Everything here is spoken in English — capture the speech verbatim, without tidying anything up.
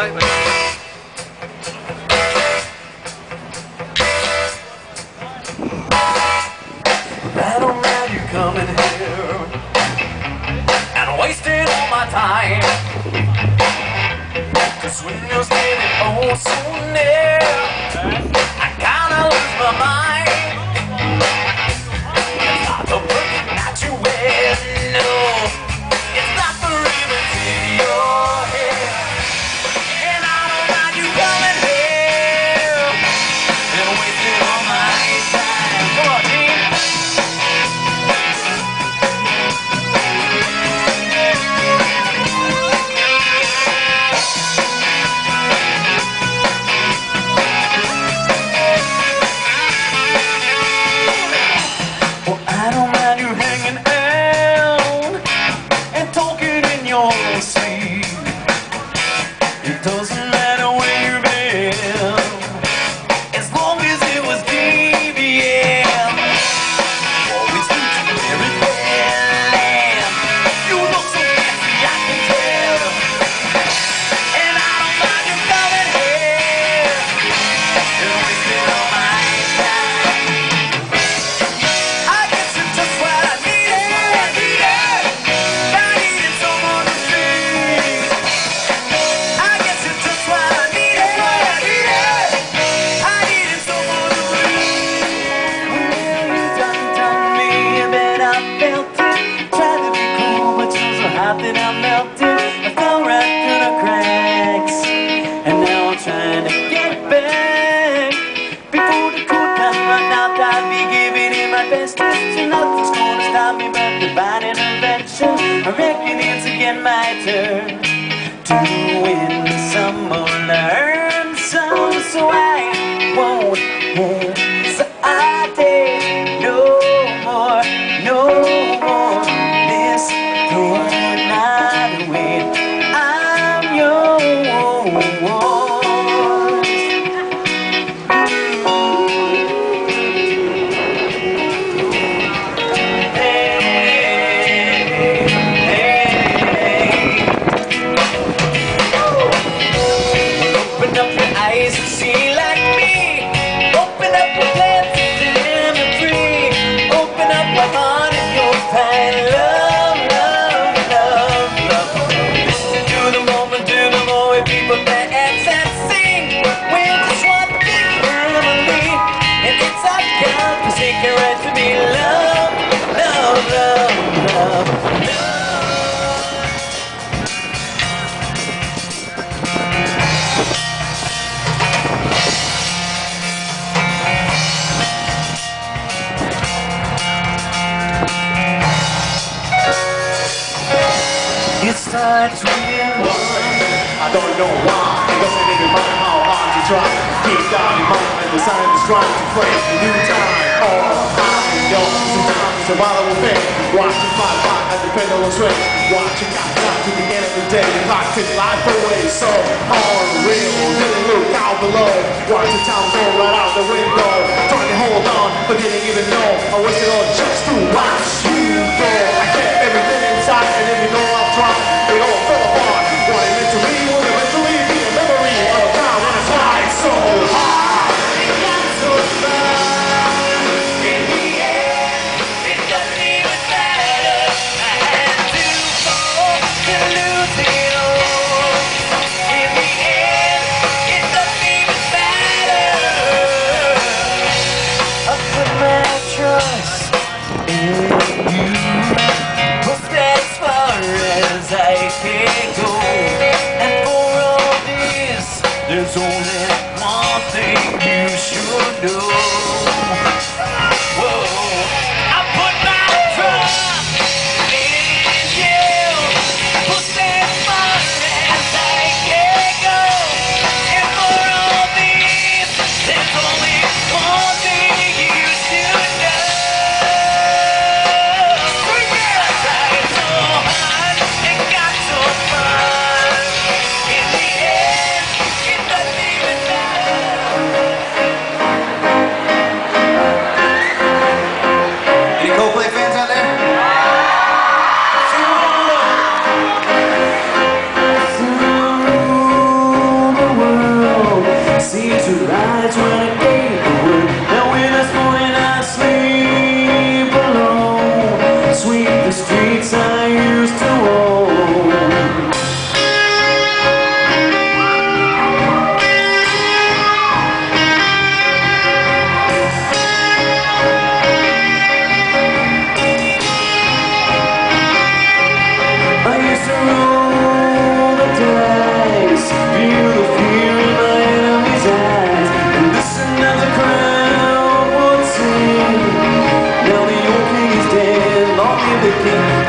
right, man. Right on now you're coming here and wasting all my time. Cause when you're standing oh so near, I kinda lose my mind. It's not the person that you wear, no. It's not the ribbons in your hair. And I don't mind you coming here and wasting all my time. Come on, Gene. It doesn't matter where you've been, as long as it was D B M. Always do to everything. You look so fancy, I can tell. And I don't mind you coming here and wasting all my time. I guess it's just what I needed. I needed someone to see. I guess it's just what I needed. I needed someone to breathe. Well, you done done me, I bet I felt it. Tried to be cool, but you're so hot that I melted. I fell right through the cracks, and now I'm trying to get back. Before the cool time run out, I'd be giving it my best. So nothing's gonna stop me but divine intervention. I reckon it's again my turn to win some or learn some, so I won't, won't, so I take no more, no more. This thrown night away, I'm yours. Open up your eyes and see like me. Open up your plans and dim and free. Open up my heart and you'll find love, love, love, love. Listen to the moment, to the moment people dance and sing. We're just one big family, and it's our God-forsaken right to be loved, love, love, love, love. It starts with one. I don't know why, it doesn't even matter how hard you try. Keep down your mind and decide to try to play a new time. Oh, I know sometimes it's a valuable thing. Watch you fly by at the pendulum swing. Watching out down to the end of the day. The clock takes life away, so unreal. Didn't look out below. Watch the town go right out the window. Trying to hold on, but didn't even know I was it all just to watch you go. I kept everything inside, and if you know I've tried, it all fell apart. What it meant to be will eventually be a memory of a time when I tried so hard. It got so far. In the end, it doesn't even matter. I had to fall to lose it all. In the end, it doesn't even matter. I put my trust thinking